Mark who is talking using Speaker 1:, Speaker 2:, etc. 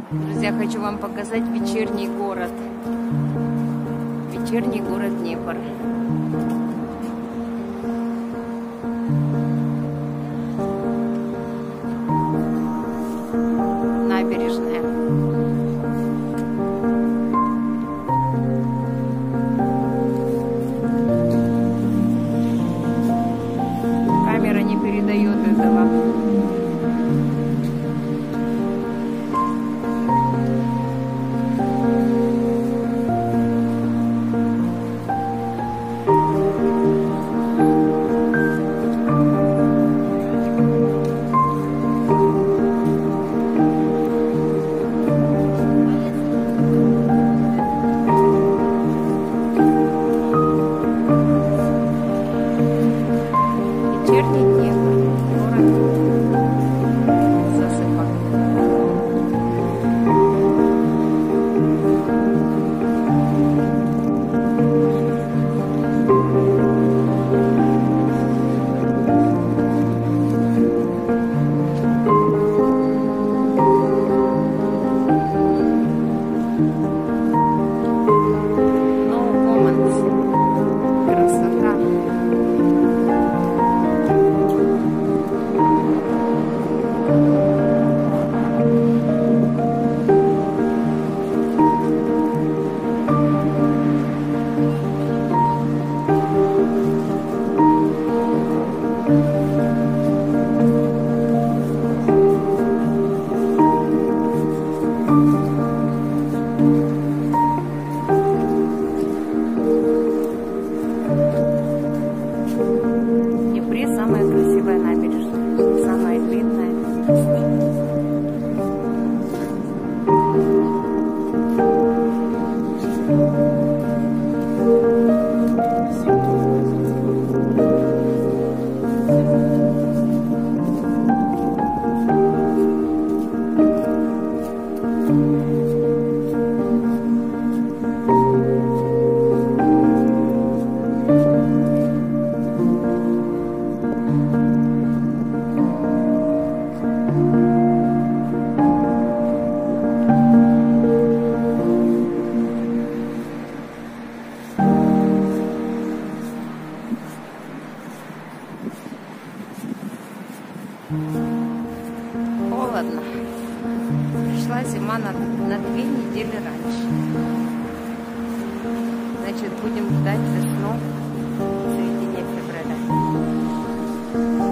Speaker 1: Друзья, хочу вам показать вечерний город. Вечерний город Днепр. Набережная. Камера не передает этого. Вечерний Днепр, город засыпок. No comments. Красота. В Днепре самая красивая набережная, самая длинная. Холодно. Пришла зима на 2 недели раньше. Значит, будем ждать весну в середине февраля.